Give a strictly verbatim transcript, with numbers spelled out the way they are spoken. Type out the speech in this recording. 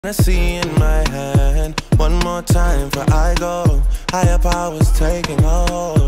Hennessy in my hand, one more time for I go. Higher powers taking hold.